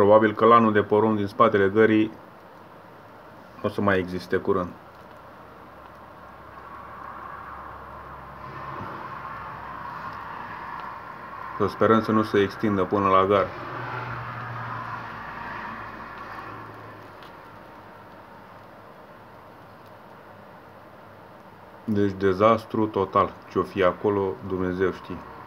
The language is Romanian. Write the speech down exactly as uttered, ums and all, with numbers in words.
Probabil că lanul de porumb din spatele gării o să mai existe curând. Să sperăm să nu se extindă până la gar. Deci dezastru total. Ce-o fi acolo, Dumnezeu știe.